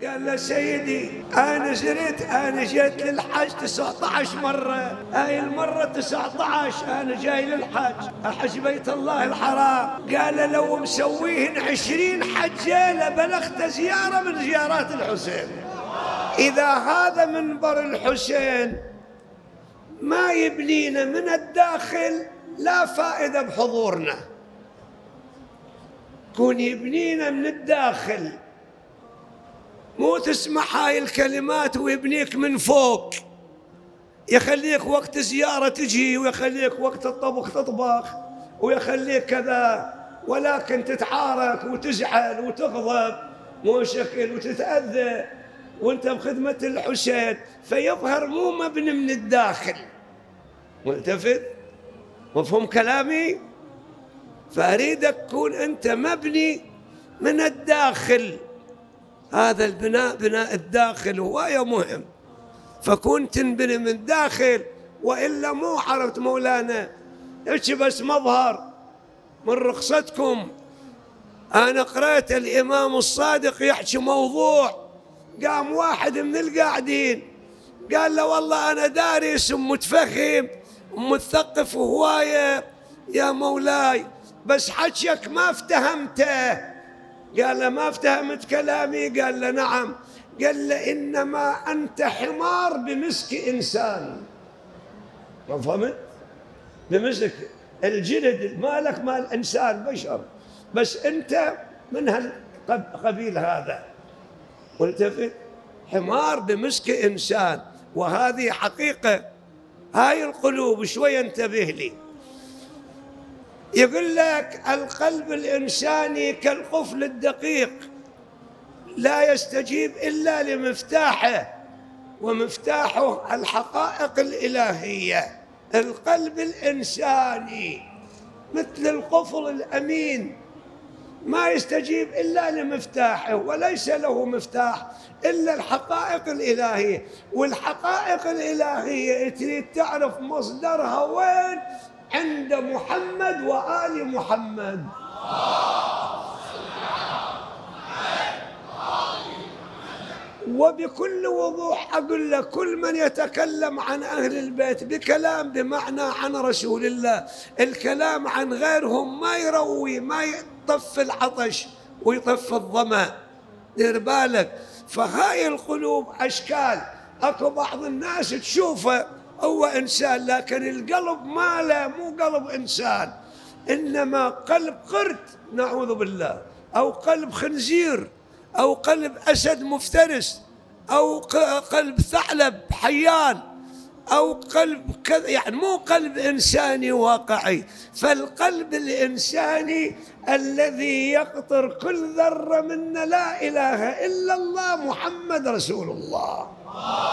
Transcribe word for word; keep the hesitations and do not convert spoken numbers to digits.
قال له سيدي أنا زرت أنا جيت للحج تسعة عشر مرة، هاي المرة تسعة عشر أنا جاي للحج أحج بيت الله الحرام. قال له لو مسويهن عشرين حجة لبلغت زيارة من زيارات الحسين. إذا هذا منبر الحسين ما يبنينا من الداخل لا فائدة بحضورنا، كون يبنينا من الداخل، مو تسمع هاي الكلمات ويبنيك من فوق، يخليك وقت زيارة تجي ويخليك وقت الطبخ تطبخ ويخليك كذا، ولكن تتعارك وتزعل وتغضب مو شكل وتتأذى وانت بخدمة الحسين، فيظهر مو مبني من الداخل. ملتفت؟ مفهوم كلامي؟ فأريدك تكون أنت مبني من الداخل، هذا البناء بناء الداخل هو مهم، فكون تنبني من الداخل، وإلا مو عرفت مولانا إيش بس مظهر. من رخصتكم أنا قرأت الإمام الصادق يحكي موضوع، قام واحد من القاعدين قال له والله أنا دارس ومتفهم ومتثقف هواية يا مولاي، بس حكيك ما افتهمته. قال له ما افتهمت كلامي؟ قال له نعم. قال له إنما أنت حمار بمسك إنسان. ما فهمت؟ بمسك الجلد مالك مال إنسان بشر، بس أنت من هالقبيل هذا. والتفت، حمار بمسك إنسان، وهذه حقيقة. هاي القلوب شوية انتبه لي. يقول لك القلب الإنساني كالقفل الدقيق لا يستجيب إلا لمفتاحه، ومفتاحه الحقائق الإلهية. القلب الإنساني مثل القفل الأمين ما يستجيب إلا لمفتاحه، وليس له مفتاح إلا الحقائق الإلهية. والحقائق الإلهية تريد تعرف مصدرها وين؟ عند محمد وآل محمد. وبكل وضوح أقول لك كل من يتكلم عن أهل البيت بكلام بمعنى عن رسول الله، الكلام عن غيرهم ما يروي، ما يطف العطش ويطف الظمأ. دير بالك. فهاي القلوب أشكال، أكو بعض الناس تشوفه هو إنسان لكن القلب ماله مو قلب إنسان، إنما قلب قرد نعوذ بالله، أو قلب خنزير، أو قلب أسد مفترس، أو قلب ثعلب حيان، أو قلب كذا، يعني مو قلب إنساني واقعي. فالقلب الإنساني الذي يقطر كل ذرة منا لا إله إلا الله محمد رسول الله.